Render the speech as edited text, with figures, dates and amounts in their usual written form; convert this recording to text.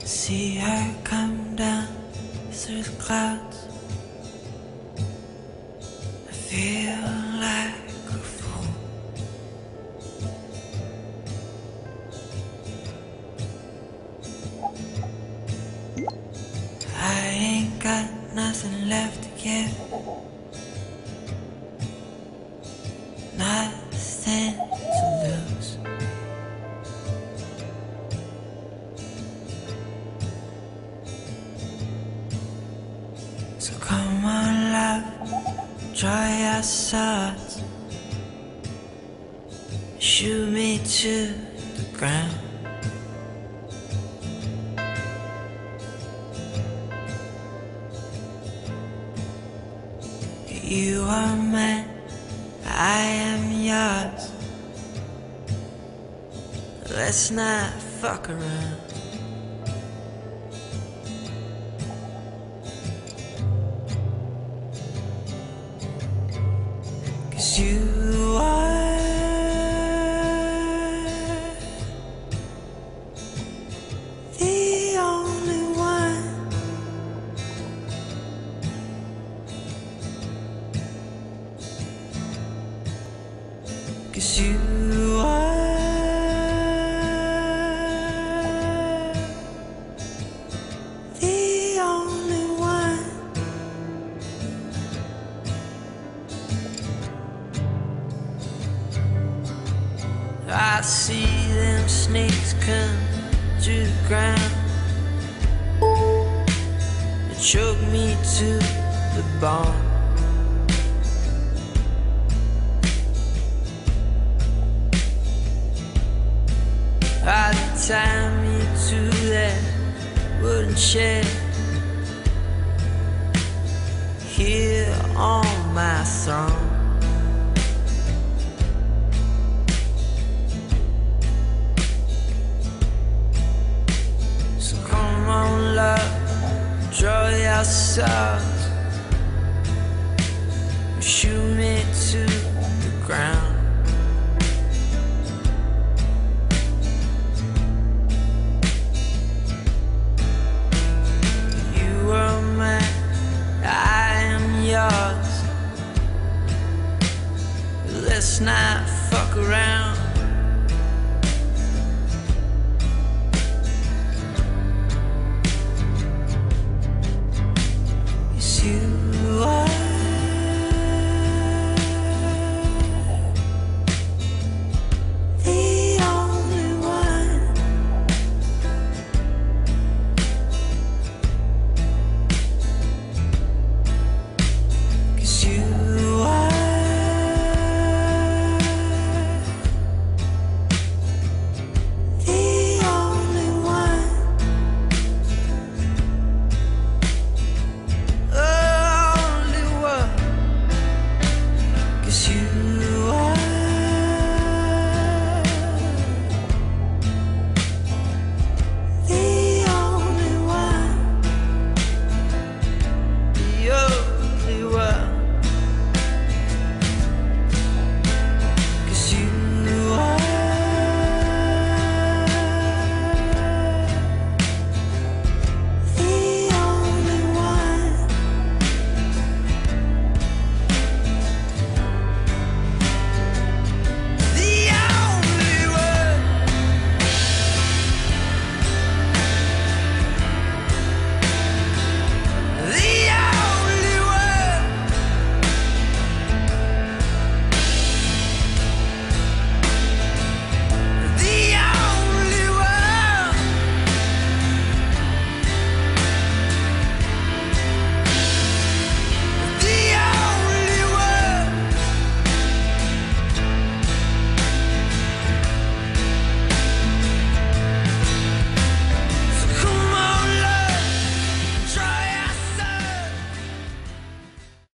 See her come down through the clouds. I feel like a fool. I ain't got nothing left to give, nothing to lose. So come on, love, dry your swords, shoot me to the ground. You are mine, I am yours. Let's not fuck around. Cause you are the only one. Cause you are the only one. I see them snakes come to the ground and choke me to the bone. I tie me to that wooden chair here on my throne. So come on, love, draw your swords, shoot me to the ground.